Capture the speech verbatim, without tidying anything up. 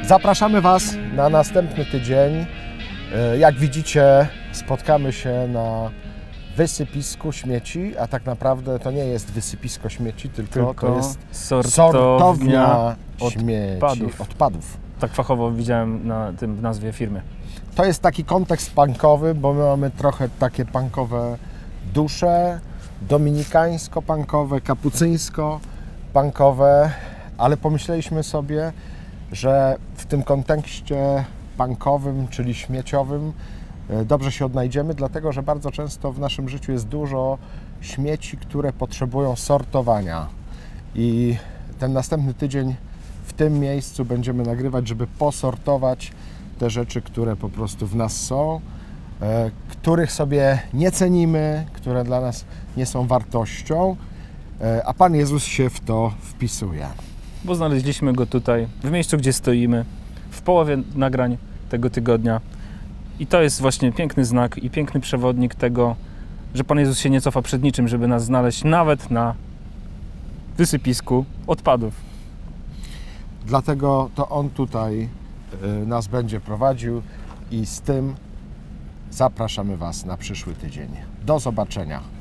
Zapraszamy Was na następny tydzień. Jak widzicie, spotkamy się na wysypisku śmieci, a tak naprawdę to nie jest wysypisko śmieci, tylko, tylko to jest sortownia, sortownia śmieci, odpadów. odpadów. Tak fachowo widziałem na tym w nazwie firmy. To jest taki kontekst punkowy, bo my mamy trochę takie punkowe dusze, dominikańsko-punkowe, kapucyńsko-punkowe, ale pomyśleliśmy sobie, że w tym kontekście punkowym, czyli śmieciowym, dobrze się odnajdziemy, dlatego że bardzo często w naszym życiu jest dużo śmieci, które potrzebują sortowania. I ten następny tydzień w tym miejscu będziemy nagrywać, żeby posortować te rzeczy, które po prostu w nas są, których sobie nie cenimy, które dla nas nie są wartością, a Pan Jezus się w to wpisuje. Bo znaleźliśmy Go tutaj, w miejscu, gdzie stoimy, w połowie nagrań tego tygodnia. I to jest właśnie piękny znak i piękny przewodnik tego, że Pan Jezus się nie cofa przed niczym, żeby nas znaleźć nawet na wysypisku odpadów. Dlatego to On tutaj nas będzie prowadził i z tym zapraszamy Was na przyszły tydzień. Do zobaczenia.